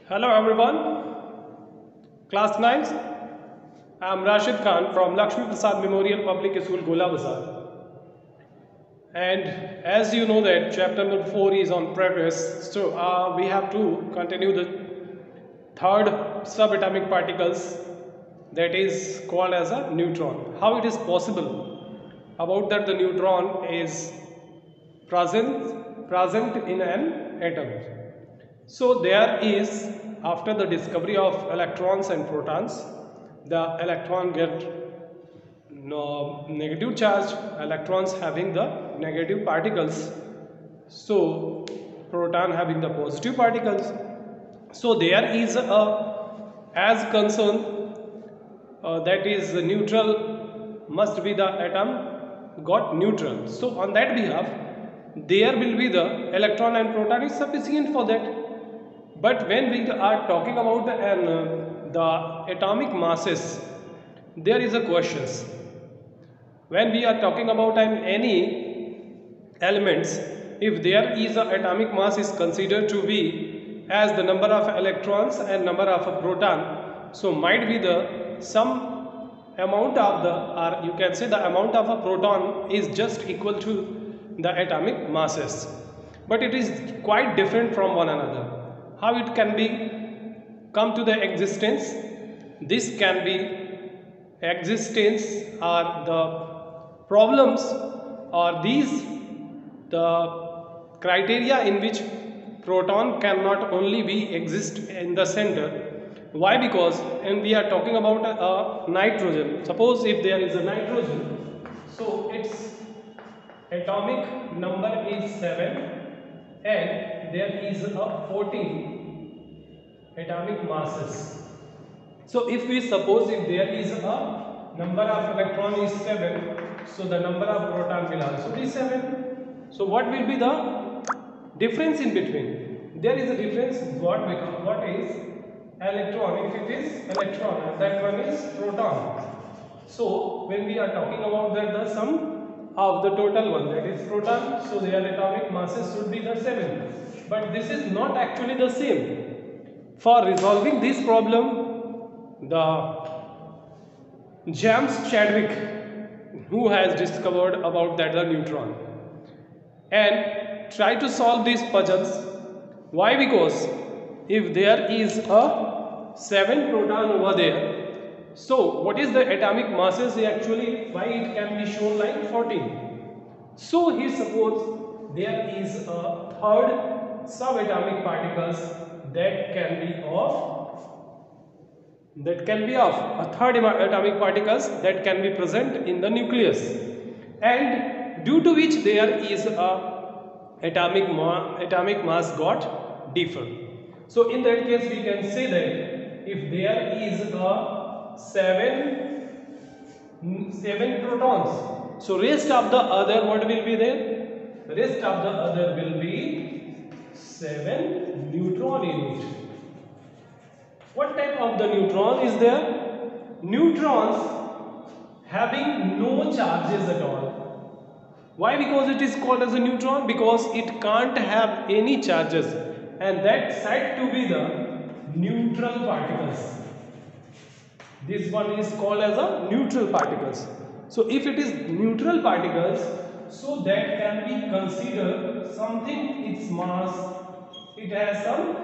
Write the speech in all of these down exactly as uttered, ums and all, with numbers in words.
Hello everyone, class ninth. I am Rashid Khan from Lakshmi Prasad Memorial Public School, Gola Bazar. And as you know that chapter number four is on progress, so uh, we have to continue the third subatomic particles, that is called as a neutron. How it is possible about that the neutron is present present in an atom. So there is, after the discovery of electrons and protons, the electron get no negative charge, electrons having the negative particles, so proton having the positive particles. So there is a, as concern, uh, that is neutral, must be the atom got neutral. So on that behalf, there will be the electron and proton is sufficient for that. But when we are talking about the, uh, the atomic masses, there is a question. When we are talking about um, any elements, if there is a atomic mass is considered to be as the number of electrons and number of a proton, so might be the some amount of the, or you can say the amount of a proton is just equal to the atomic masses, but it is quite different from one another. How it can be come to the existence? This can be existence or the problems or these the criteria in which proton cannot only be exist in the center. Why? Because and we are talking about a, a nitrogen. Suppose if there is a nitrogen, so its atomic number is seven and there is a fourteen atomic masses. So if we suppose if there is a number of electron is seven, so the number of proton will also be seven. So what will be the difference in between? There is a difference. What become what is electron? If it is electron and that one is proton. So when we are talking about that the sum of the total one, that is proton, so their atomic masses should be the seven, but this is not actually the same. For resolving this problem, the James Chadwick, who has discovered about that the neutron, and try to solve these puzzles. Why? Because if there is a seven proton over there, so what is the atomic masses actually? Why it can be shown like fourteen? So he suppose there is a third subatomic particles that can be of that can be of a third atomic particles that can be present in the nucleus, and due to which there is a atomic ma atomic mass got differ. So in that case we can say that if there is a seven seven protons, so rest of the other what will be there? Rest of the other will be seven neutron in it. What type of the neutron is there? Neutrons having no charges at all. Why? Because it is called as a neutron, because it can't have any charges, and that's said to be the neutral particles. This one is called as a neutral particles. So if it is neutral particles, so that can be considered something its mass, it has some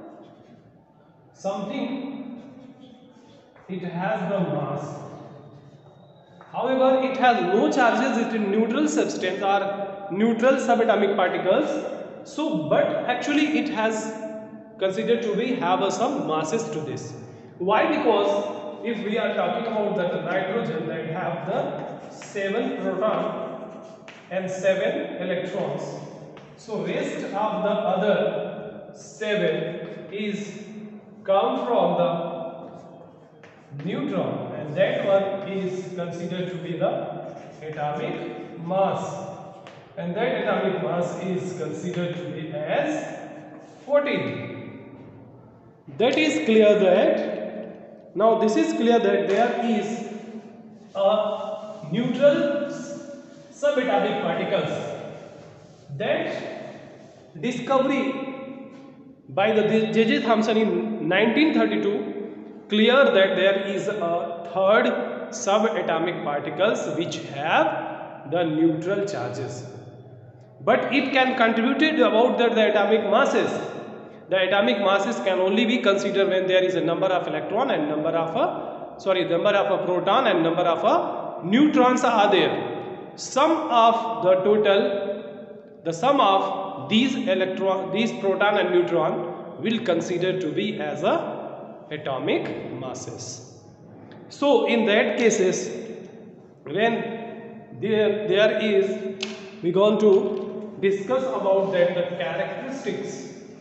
something it has the mass. However, it has no charges, it is neutral substance or neutral subatomic particles. So but actually it has considered to be have a, some masses to this. Why? Because if we are talking about the nitrogen that have the seven proton and seven electrons, so rest of the other seven is come from the neutron, and that one is considered to be the atomic mass, and that atomic mass is considered to be as fourteen. That is clear that now this is clear that there is a neutral subatomic particles that discovery by the J J Thomson in nineteen thirty-two, clear that there is a third subatomic particles which have the neutral charges, but it can contribute about the, the atomic masses. The atomic masses can only be considered when there is a number of electron and number of a sorry number of a proton and number of a neutrons are there. Sum of the total, the sum of these electron, these proton and neutron will consider to be as a atomic masses. So in that cases, when there there is, we going to discuss about that the characteristics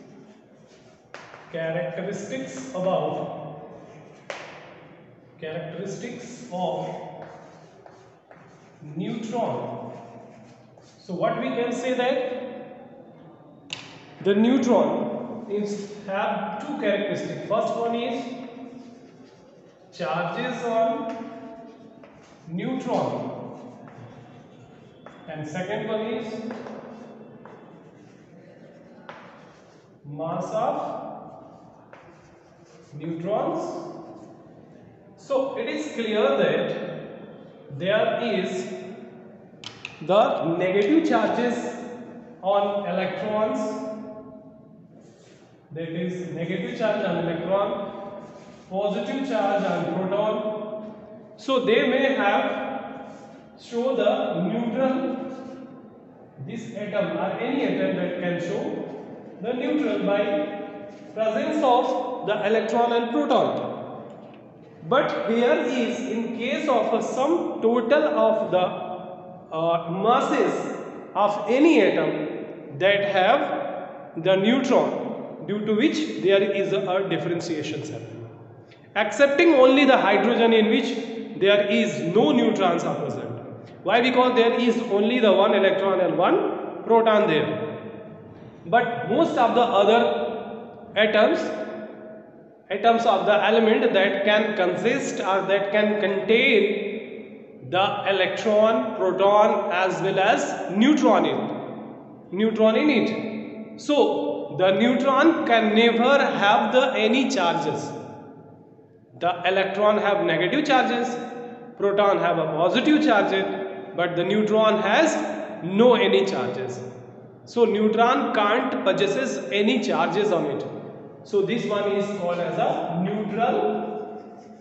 characteristics about characteristics of neutron. So what we can say that the neutron is have two characteristics. First one is charges on neutron, and second one is mass of neutrons. So it is clear that there is the negative charges on electrons, that is negative charge on electron, positive charge on proton. So they may have show the neutral, this atom or any atom that can show the neutral by presence of the electron and proton. But here is in case of a sum total of the uh, masses of any atom that have the neutron, due to which there is a, a differentiation happening, excepting only the hydrogen in which there is no neutrons are present. Why? Because there is only the one electron and one proton there. But most of the other atoms atoms of the element that can consist or that can contain the electron, proton as well as neutron in neutron in it. So the neutron can never have the any charges. The electron have negative charges, proton have a positive charge, but the neutron has no any charges. So neutron can't possesses any charges on it. So this one is called as a neutral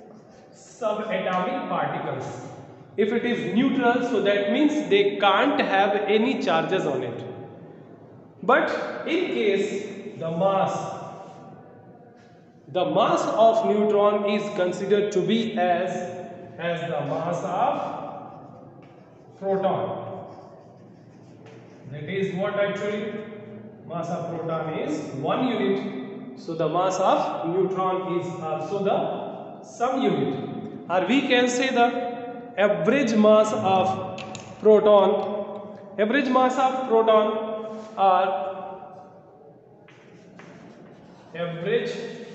subatomic particles. If it is neutral, so that means they can't have any charges on it. But in case the mass, the mass of neutron is considered to be as, as the mass of proton. That is what actually mass of proton is one unit. So the mass of neutron is also the some unit, or we can say the average mass of proton. Average mass of proton are average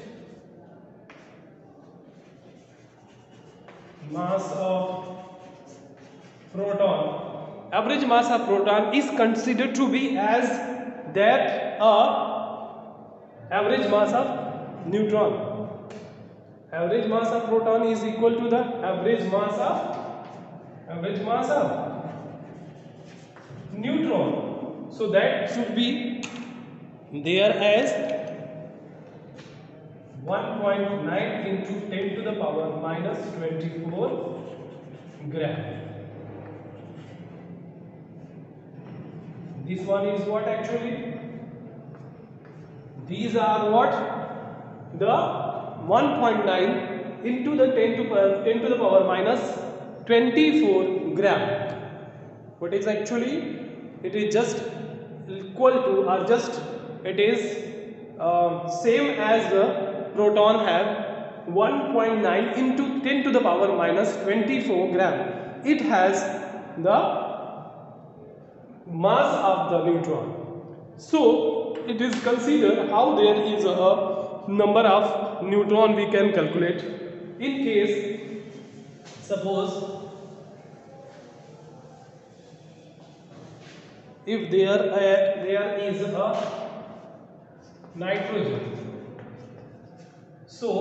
mass of proton. Average mass of proton is considered to be as that a average mass of neutron. Average mass of proton is equal to the average mass of average mass of neutron. So that should be there as one point nine into ten to the power minus twenty-four gram. This one is what actually? These are what? The one point nine into the ten to the power minus twenty-four gram. What is actually? It is just equal to, or just it is uh, same as the proton have one point nine into ten to the power minus twenty-four gram. It has the mass of the neutron. So it is considered how there is a number of neutron we can calculate. In case suppose if there uh, there is a nitrogen. So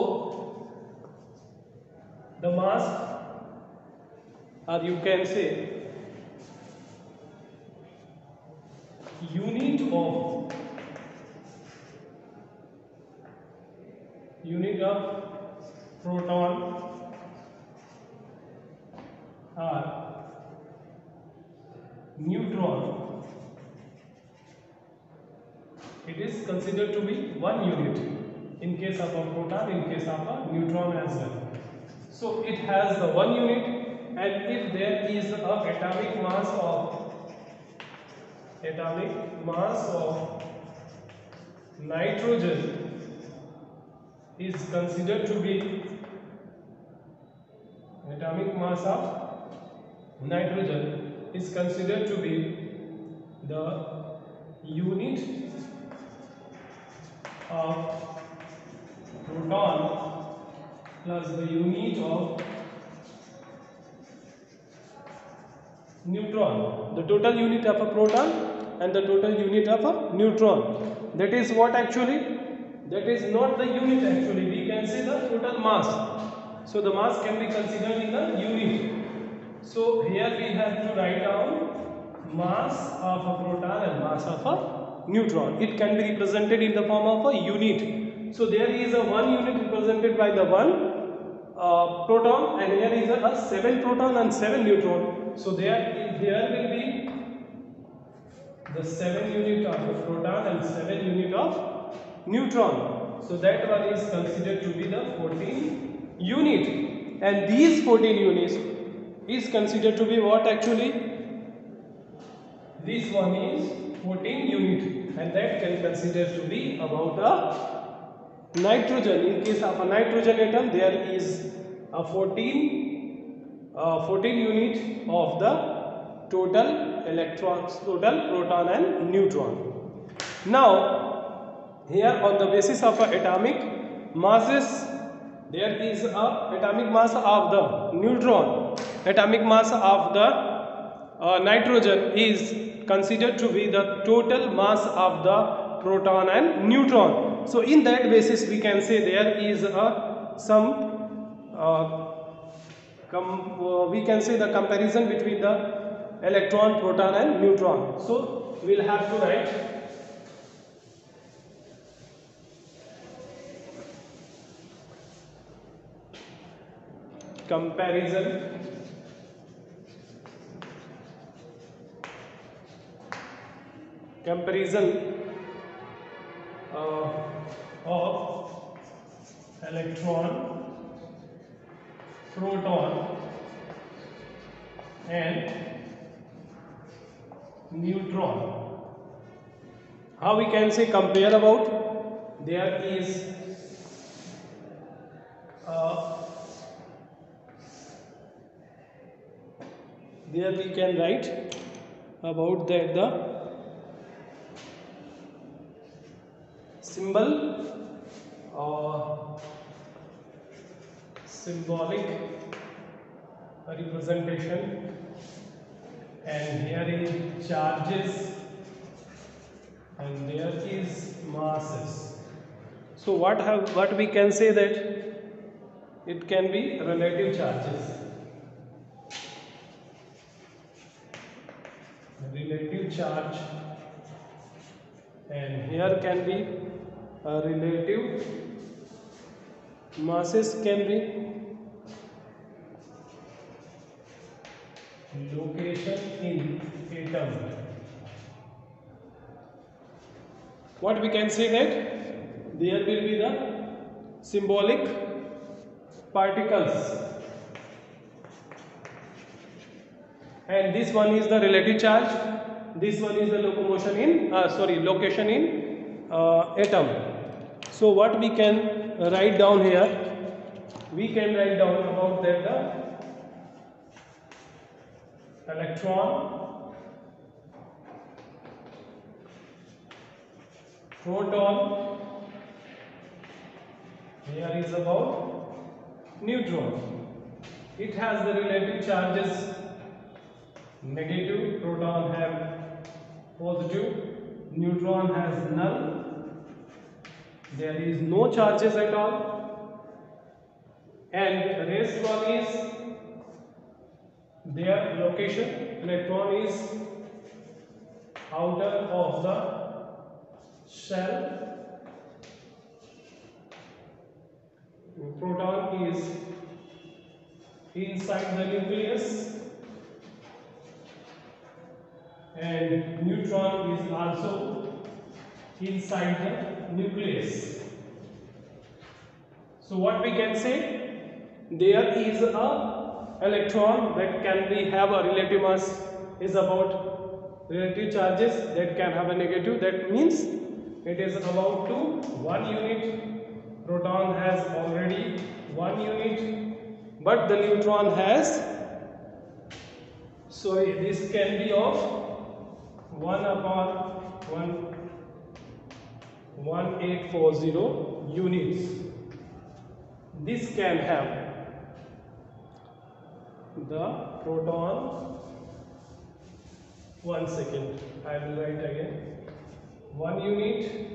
the mass, or you can say unit of unit of proton or neutron, it is considered to be one unit in case of a proton, in case of a neutron as well. So it has the one unit, and if there is a atomic mass of atomic mass of nitrogen is considered to be atomic mass of nitrogen is considered to be the unit of proton plus the unit of neutron, the total unit of a proton and the total unit of a neutron. That is what actually, that is not the unit actually, we can say the total mass. So the mass can be considered in the unit. So here we have to write down mass of a proton and mass of a neutron. It can be represented in the form of a unit. So there is a one unit represented by the one uh, proton, and here is a, a seven proton and seven neutron. So there, there will be the seven unit of a proton and seven unit of neutron. So that one is considered to be the fourteen unit, and these fourteen units is considered to be what actually? This one is fourteen unit, and that can consider to be about a nitrogen. In case of a nitrogen atom, there is a fourteen, uh, fourteen unit of the total electrons, total proton and neutron. Now, here on the basis of a atomic masses, there is a atomic mass of the neutron, atomic mass of the uh, nitrogen is considered to be the total mass of the proton and neutron. So in that basis we can say there is a some uh, com, uh, we can say the comparison between the electron, proton and neutron. So we will have to write comparison comparison uh, of electron, proton and neutron. How we can say compare about? There is uh, there we can write about that the symbol or symbolic representation, and here is charges and there is masses. So what have what we can say that it can be relative charges. Relative charge, and here can be a relative masses, can be location in atom. What we can say that there will be the symbolic particles, and this one is the relative charge, this one is the locomotion in uh, sorry location in uh, atom. So what we can write down here, we can write down about that the electron, proton, here is about neutron. It has the relative charges negative, proton have positive, neutron has null, there is no charges at all, and rest one is their location. Electron is outer of the shell, proton is inside the nucleus, and neutron is also inside the nucleus. So what we can say, there is a electron that can be have a relative mass is about relative charges that can have a negative, that means it is about to one unit. Proton has already one unit, but the neutron has, so this can be of one upon one one eight four zero units. This can have the proton, one second, I will write again, one unit,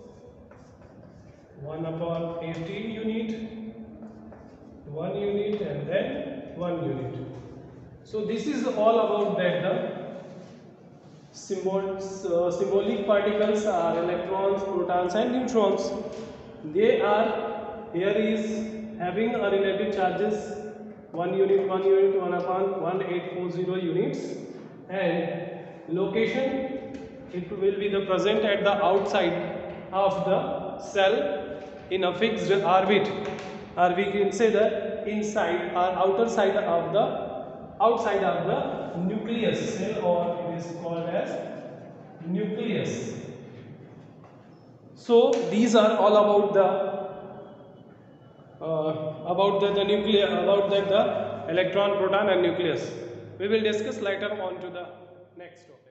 one upon eighteen unit, one unit, and then one unit. So this is all about that the symbols, uh, symbolic particles are electrons, protons and neutrons. They are, here is having a relative charges one unit, one unit, one upon one eight four zero units, and location, it will be the present at the outside of the cell in a fixed orbit, or we can say the inside or outer side of the outside of the nucleus cell, or it is called as nucleus. So these are all about the uh, about the, the nucleus, about the, the electron, proton and nucleus. We will discuss later on to the next topic.